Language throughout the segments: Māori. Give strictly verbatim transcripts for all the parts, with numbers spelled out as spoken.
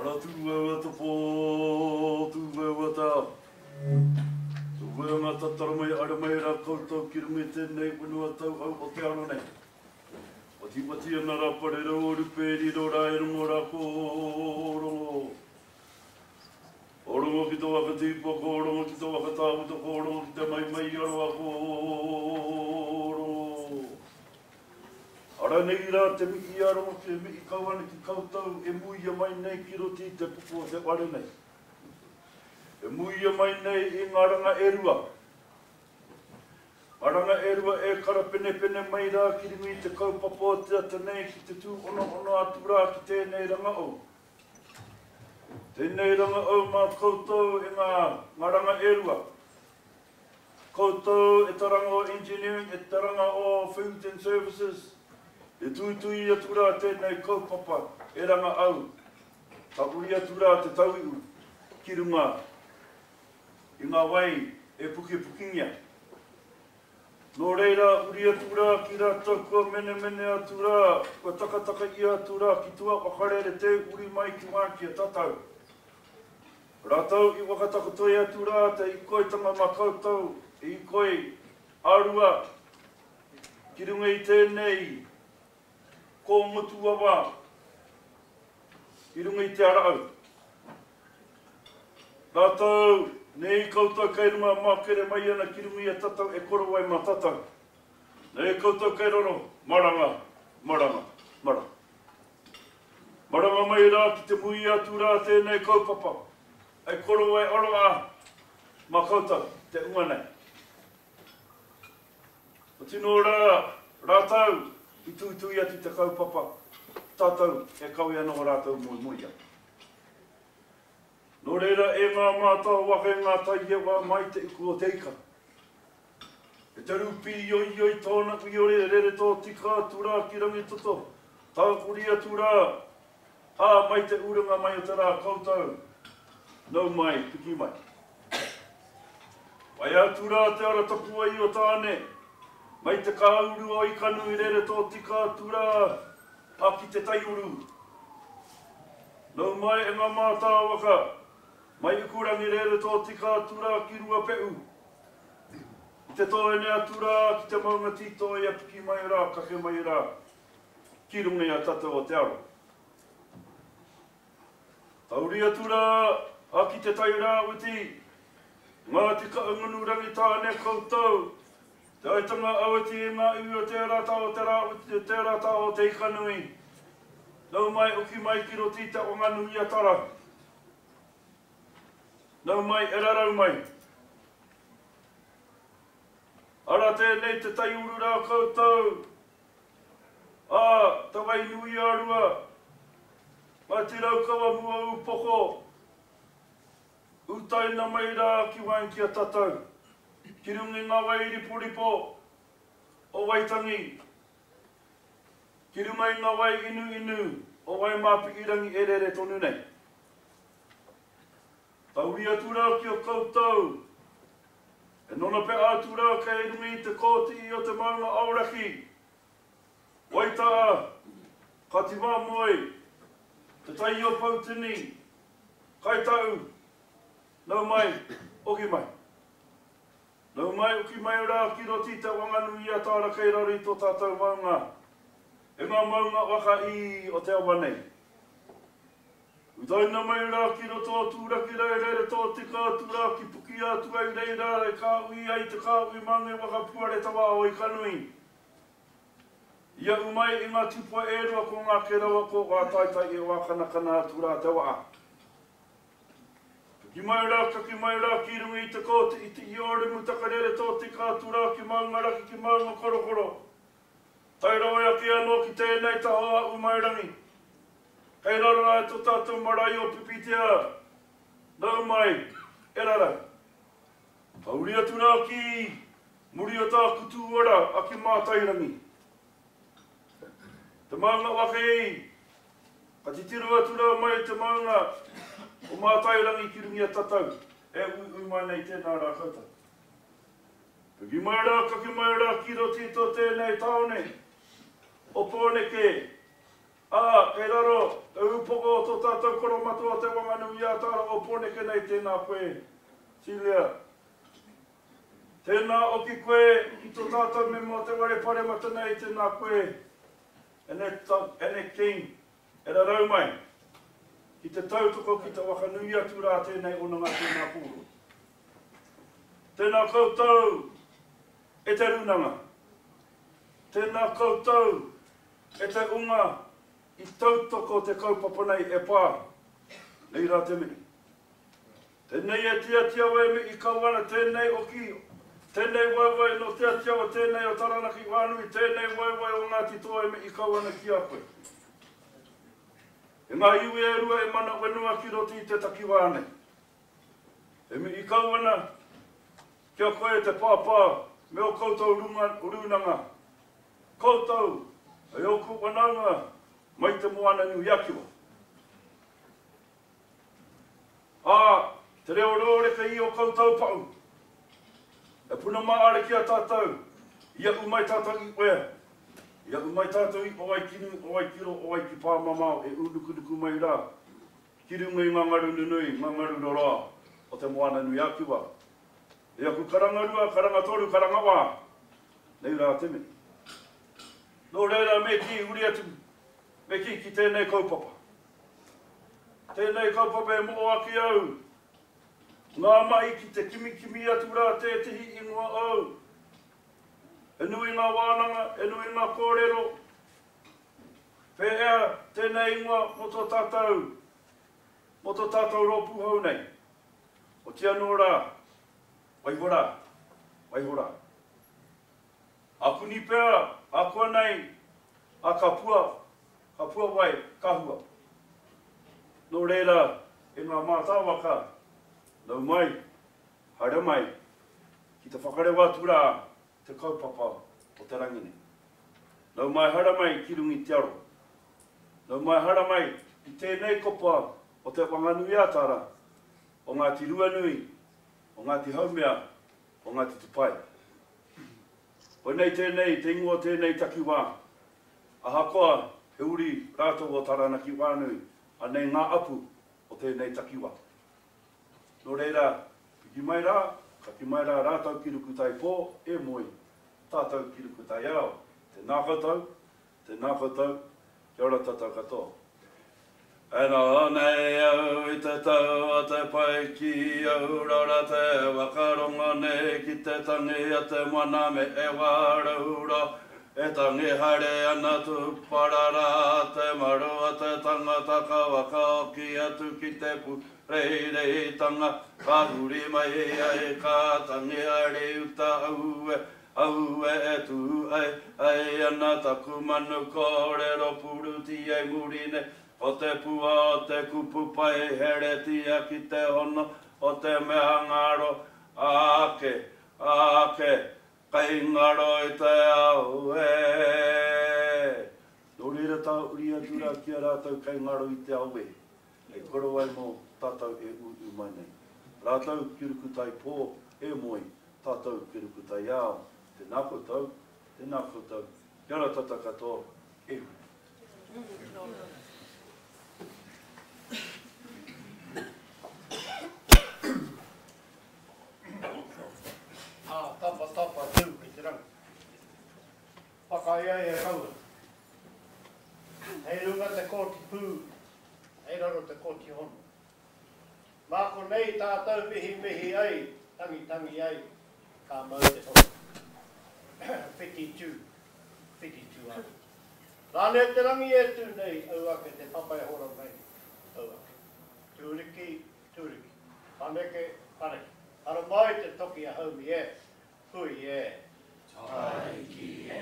Ara tūwe wata pō, tūwe wata. Tūwe ngā tatara mai ara mai rā koutou ki rungi tēnei whenua tau au o te ano nei. O ti pati ana rā pare rau o ruperi ro rā e rungo rā kōrongo. O rongo ki tō waka tīpua kōrongo, ki tō waka tāputa kōrongo, ki te mai mai aroa kōrongo. Ara nei rā te miki arongo ki miki kauana ki kautau e muia mai nei ki roti te pupu o te ware nei. E muia mai nei i ngā ranga erua. Aranga erua e kara pene pene mai rā ki ringi te kaupapa o te ata nei ki te tū ono ono atu rā ki tēnei ranga o. Tēnei ranga au mā koutou e ngā, ngā ranga erua. Koutou e taranga o engineering, e taranga o food and services. E tūtui atu rā tēnei kaupapa e ranga au. Ka uri atu rā te tauiu ki runga. I ngā wai e puki pukingia. Nō reira uri atu rā ki rātou kua mene mene atu rā. Kua takataka i atu rā ki tua wakarere te uri mai ki wāki a tatau. Rātau i wakatakotoi atu rā te i koe tanga mā koutou, i koe arua, ki runga i tēnei, ko motu awa, i runga i te arau. Rātau, nei koutou kei runga mākere mai ana ki runga i a tatau e koro wai mā tatau. Nei koutou kei roro, maranga, maranga, maranga. Maranga mai rā ki te mui atu rā tēnei kaupapa. Ai koro wai aroa mā koutou, te unga nei. O tino rā, rātau, i tūtui atu te kaupapa. Tātou e kaui anō rātau mui muia. Nō reira e ngā mātau wake ngā tai wā mai te iku o teika. E te rupi ioi ioi tōna kui ore rere tō tika atu rā ki rangi toto. Tā kuri atu rā, ā mai te urunga mai o te rā koutou. Nau mai, piki mai. Wai atu rā te ara tapua i o tāne. Mai te kāuru o i kanu i rere tō tika atu rā. A ki te taiuru. Nau mai e ngā mātā waka. Mai i kurangi rere tō tika atu rā ki rua peu. I te tōene atu rā ki te maunga tito i a piki mai rā, kake mai rā. Ki rungi a tatau o te aro. Tauri atu rā. A ki te tai rā uti, ngā tika ngunu rangi tāne koutou, te aitanga awati e ngā iwi o te rata o te rā uti, te rata o te ikanui. Nau mai uki mai ki roti te o nganu i atara. Nau mai e rarau mai. Ara tēnei te tai uru rā koutou. A, tawai nui arua. Mai te raukawa mua upoko. Utaina mai rā ki wain ki a tatau. Ki rungi ngā wai riporipo o waitangi. Ki rungai ngā wai inu inu o wai māpi irangi e rere tonu nei. Tauri atu rā ki o koutou. E nona pe atu rā kei rungi te kōti i o te maunga auraki. Waitaa, kati wā moe, te tai o pautini, kai tau. Nau mai, oki mai. Nau mai, oki mai rā ki roti te wanganu i a tāra kei rari tō tātou maunga. E ngā maunga waka i o te awa nei. Utaina mai rā ki roto tūraki rei rere tō tika tūrā ki puki atu ai rei rā e kāui ai te kāui mange waka puare tawa o i kanui. Ia umai i ngā tipua e rua ko ngā kerawa ko ngā taitai e wakanakana tūrā te waa. Ki mai rā, ka ki mai rā, ki rungi i te kōte, i te iore mutakarere tō tika atu rā, ki maunga raki, ki maunga korokoro. Tai rawa ki anō ki tēnei tahoa u mai rangi. Kei rara e tō tātou marae o pipitea. Nau mai, e rara. Tauri atu rā ki muri o tā kutu ora a ki mātai rangi. Te maunga wake i. Ka titiru atu rā mai te maunga. O mātai rangi ki rungi a tatau, e ui ui mai nei tēnā rā koutou. Ki mai rā, ka ki mai rā ki roti tō tēnei taone, o pōneke, Ah, e raro, te upoko o tō tātou koro matua te wanganu i atara o poneke nei tēnā koe, Silea. Tēnā o ki koe, ki tō tātou me mo te ware pare matana i tēnā koe, ene, ene king, e rarau mai, ki te tautoko ki te wakanui atu rā tēnei onanga tēnā pūro. Tēnā koutou, e te runanga. Tēnā koutou, e te unga, i tautoko te kaupapa nei e pā, nei rā te mini. Tēnei e tia tia wai me i kauana, tēnei o ki, tēnei wai wai no tia tia o tēnei o taranaki wānui, tēnei wai wai o Ngāti Toa e me i kauana ki a koe. E ngā iwi e rua e mana wenua ki roti i te taki wānei. E me i kauana, kia koe te pāpā, me o koutou runga, runanga. Koutou, e oku wanaunga, mai te moana niu iakiwa. Ah, te reo rōreka i o koutou pau. E puna maare ki a tātou, ia umai tātou i oea. Ia umai tātou i o ai kinu, o ai kiro, o ai ki pāmamau, e unukunuku mai rā. Kirunga i ngā ngaru nunui, ngā ngaru rora, o te moana niu iakiwa. E aku karangarua, karangatoru, karangawa, nei rā te meni. Nō reira me ki uri atu, me ki ki tēnei kaupapa. Tēnei kaupapa e mo aki au. Ngā mai ki te kimi kimi atu rā te tihi ingoa au. E nui ngā wānanga, e nui ngā kōrero. Pēhea tēnei ingoa mo tō tātou, mo tō tātou rōpu hau nei. O tia nō rā, waihora, waihora. Aku ni pēa, aku anei, a kapua, kapua wai, kahua. Nō reira, e ngā mātāwaka, nau mai, haere mai, ki te whakarewa tura te kaupapa o te rangine. Nau mai haere mai ki rungi te aro. Nau mai haere mai i tēnei kopa o te wanganui atara, o Ngāti Ruanui, o Ngāti Haumea, o Ngāti Tupai. O nei tēnei, te ingoa tēnei takiwā, a hakoa he uri rātou o taranaki wānui, a nei ngā apu o tēnei takiwā. Nō reira, ki mai rā, ka ki mai rā rātou ki ruku tai pō, e moi, tātou ki ruku tai ao. Te nā koutou, te nā koutou, kia ora tātou katoa. E nā nei au i te tau a te pai ki au rara te wakaronga nei ki te tangi a te mana me e wāraura. E tangi haere ana tu parara te maru a te tangata ka waka ki atu ki te pu reirei tanga. Ka huri mai ai ka tangi haere uta aue, aue e tu ai, ai ana taku manu kōrero puruti ai murine. O te pua, o te kupu pai, heretia ki te hono, o te mea ngaro, ake, ake, kai ngaro i te au e. Nō reira tā uri atura ki a rātou kai ngaro i te au e. E koro ai mō tātou e u u mai nei. Rātou ki ruku tai pō, e moi, tātou ki ruku tai ao. Te nā koutou, te nā koutou, kia ora tata katoa, e hui. Ah, tapa tapa tū ki te rang. Whakai ai e kaua. Hei runga te kōti pū, hei raro te kōti hono. Mako nei tātou mihi mihi ai, tangi tangi ai, ka mau te hono. fifty-two, fifty-two ai. Rāne te rangi e tū nei, auake te papai hora mai, auake. Tūriki, tūriki. Paneke, paneke. Aro mai te toki a haumi e, hui e. Tai ki e.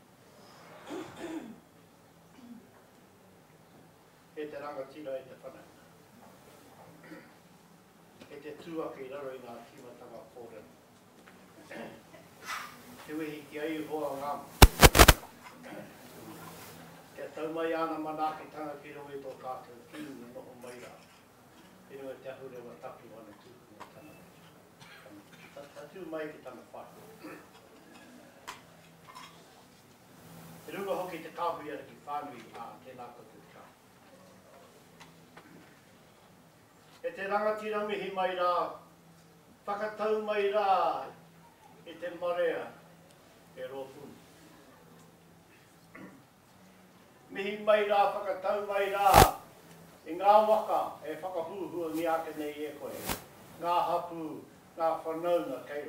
E te rangatira e te whanau. E te tūaki raro i ngā timatanga kōrero. Te wehi ki ai hoa ngāma. Te tau mai ana manaki tanga ki roi tō kātou ki ni noho mai rā. E roi te ahurewa taki wana tūku tana. Tatu mai ki tana whai. E runga hoki te kāhui ara ki whānui a tēnā koutou e te rangatira mihi mai rā, whakatau mai rā, e te marea, e rōpuni. Mihi mai rā, whakatau mai rā, i ngā waka e whakahuhua ni ake nei e koe. Ngā hapu, ngā whanaunga keira.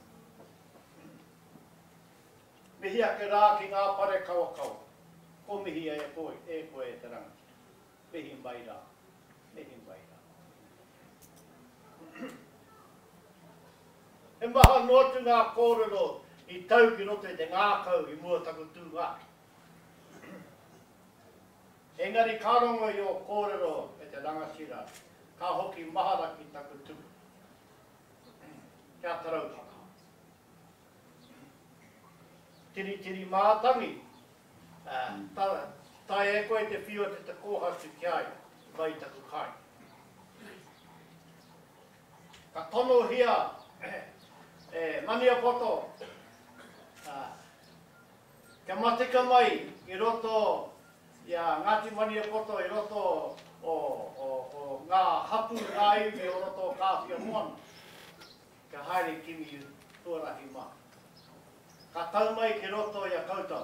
Mihi ake rā ki ngā pare kawa kawa. Ko mihi e koe, e koe e te rangatira. Mihi mai rā, mihi mai rā. E maha notu ngā kōrero i tau ki roto i te ngākau i mua taku tū ngāki. Engari kāronga i o kōrero e te rangatira, ka hoki mahara ki taku tū. Kia tarau whaka. Tiri tiri mātangi, uh, ta, tai e koe te whio te te kōhatu ki ai, mai taku kai. Ka tono hia, e mania poto, uh, kia matika mai i roto ia ngāti mania poto i roto o, o, o ngā hapu ngā iwi o roto o kāwhia moana. Ka haere kimi i tuarahi mā. Ka tau mai ki roto i a kautau.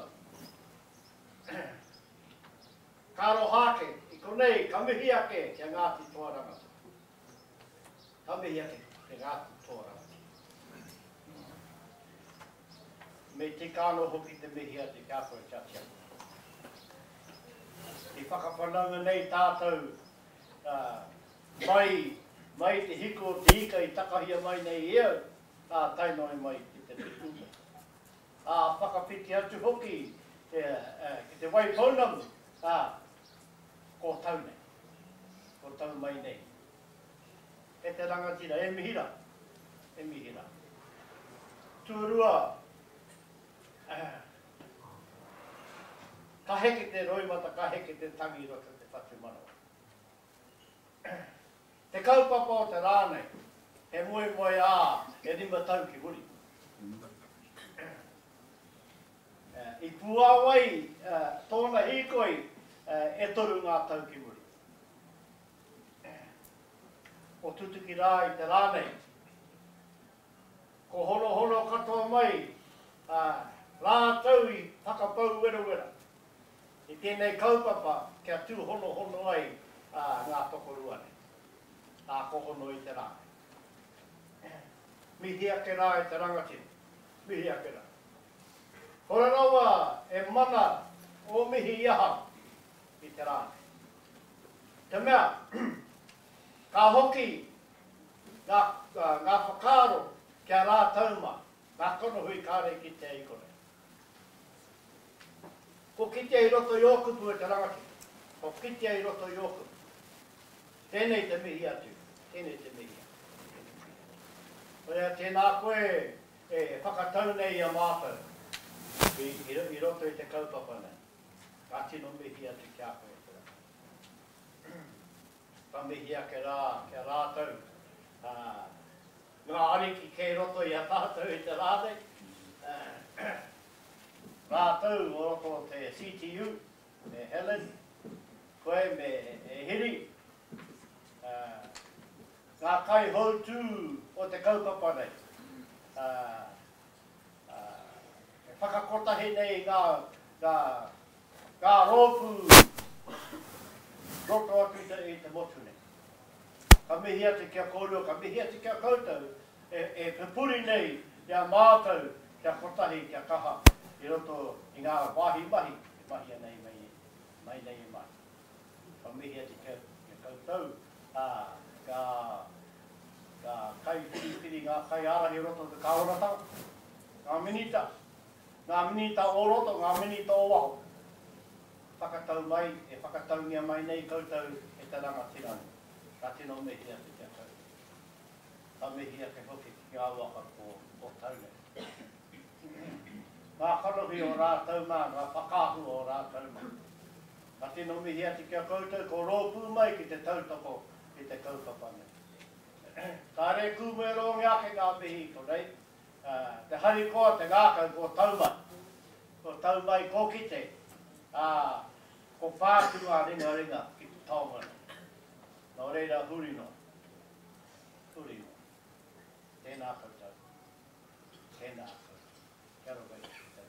Ka rohake, i konei, ka mihi ake kia ngāti tuarangata. Ka mihi ake kia ngāti tuarangata. Me te kāno hoki te mihi ate kia koe chatia. I whakawhananga nei tātou uh, mai, mai te hiko te hika i takahia mai nei eo, tā tainoi mai ki te tukume. A whakawhiti atu hoki te, uh, ki te waipaunam, uh, ko tau nei, ko tau mai nei. E te rangatira, e mihira, e mihira. Tuarua, uh, ka heke te roimata, ka heke te tangi rota te whatu manawa. Te kaupapa o te rānei, he moe moe ā, e rima tau ki huri. I puawai, uh, tōna hikoi, uh, e toru ngā tau ki huri. O tutuki rā i te rānei, ko hono hono katoa mai, uh, rā tau i whakapau wera wera. I tēnei kaupapa, kia tū hono hono ai uh, ngā tokoruane. Nā kohono i te rā. Mihi ake rā i te rangatira. Mihi ake rā. Hora rawa e mana o mihi iaha i te rā. Te mea, ka hoki ngā, uh, ngā whakaro kia rā tauma, ngā konohui kāre ki te ikone. Ko kitea i roto i okupu e te rangati. Ko kitea i roto i okupu. Tēnei te mihi atu. Tēnei te mihi atu. Oia tēnā koe e whakatau nei a mātou. I, i, i roto i te kaupapa nei. Ka tino mihi atu kia koe te rā. Ka mihi ake rā, kia rātou. Uh, ngā ariki kei roto i a tātou i te rānei. Uh, Rātou o roto te E T U, me Helen, koe me e Hiri. Uh, ngā kai houtu o te kaupapa nei. Uh, uh, e whakakotahi nei ngā, ngā, ngā rōpu roto atu i te, i te motu nei. Ka mihi atu kia kōrua, ka mihi atu kia koutou, e, e pepuri nei kia mātou, kia kotahi, kia kaha. I roto i ngā wāhi mahi, e mahi nei mai, mai nei e mai. Ka mihi ati kia koutou, uh, ka, ka kai whiri ngā kai arahi roto te kaoratanga, ngā minita, ngā minita o roto, ngā minita o waho. Whakatau mai, e whakataungia mai nei koutou e te rangatira. Ka tino mihi ati kia koutou. Ka mihi ati hoki ki ngā waka ko, ko taunei. Ngā kanohi o rātou mā, ngā whakāhu o rātou mā. Ka tino mihi ati kia koutou, ko rōpū mai ki te tautoko i te kaupapa nei. Ka re kūmero ngi ake ngā mihi ko rei. Uh, te hari koa te ngākau ko taumai. Ko taumai ko kite. Uh, ko pātu ngā ringa ringa ki te taumai. Nō reira huri no. turi no. Tēnā koutou. Tēnā koutou. Kia ora wei.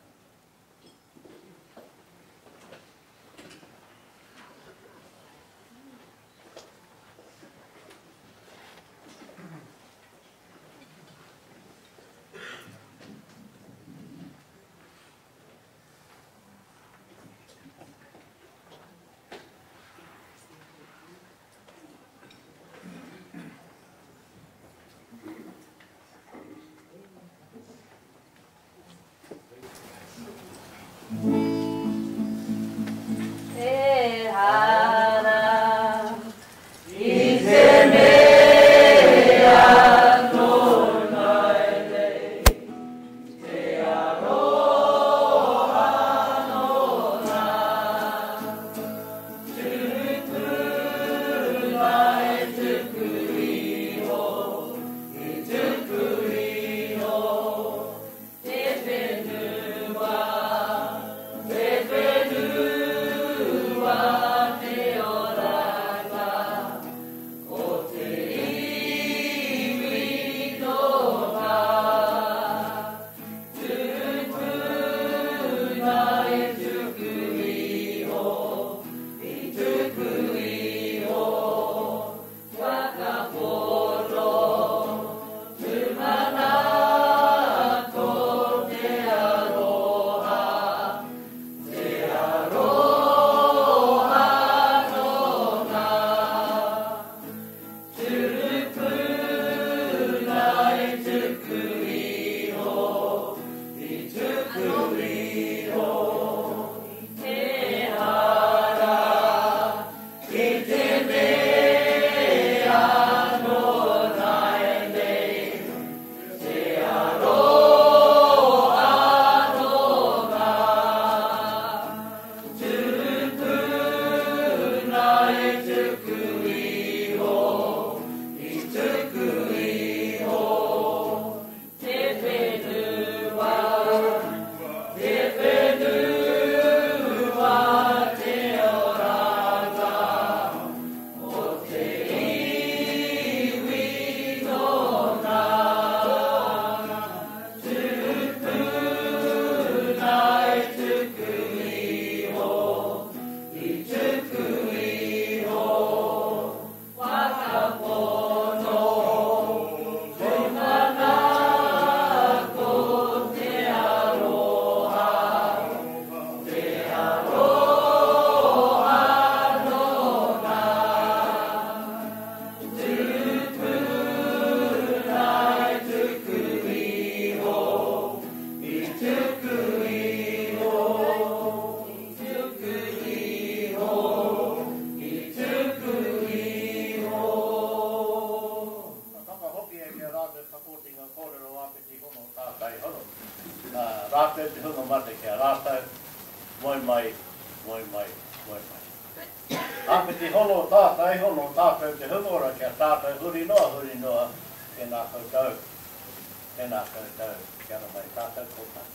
rātou te hunga mate kia rātou, moi mai, moi mai, moi mai. Ake te hono tātai, hono tātou te hungora kia tātou huri noa, huri noa, tēnā koutou, tēnā koutou, kia ora mai tātou kōtai.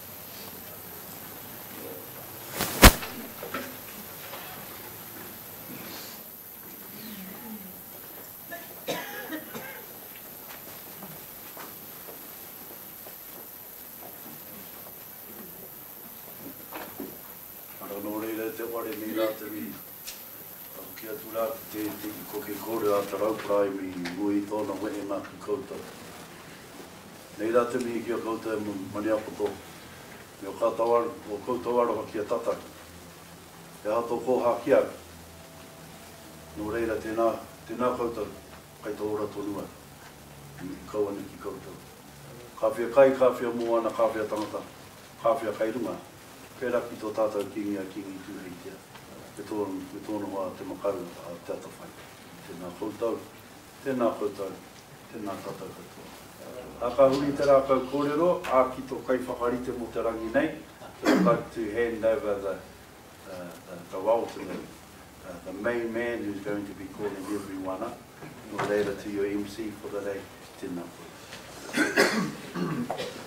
Te ware mi rā te mi kia tu rā te te ko ke kore a te rauprai mi ngui tōna wene nā ki koutou. Nei rā te mi kia koutou e mani apoto. Me o kātau o koutou aroha kia tata. E hato ko hākia. Nō reira tēnā, tēnā koutou kai tō ora tonua. I kaua ni ki koutou. Kāwhia kai, kāwhia moana, kāwhia tangata, kāwhia kai runga. Pērā ki tō tātou kingi a kingi tūheitia. Me tōna, me tōna wā te makaru a te atawhai. Tēnā koutou, tēnā koutou, tēnā tātou koutou. A ka huri te rā kau kōrero, a ki tō kai whakarite mo te rangi nei. I would like to hand over the, uh, the, the role to the, uh, the main man who's going to be calling everyone up. Nō reira to your M C for the day. Tēnā koutou.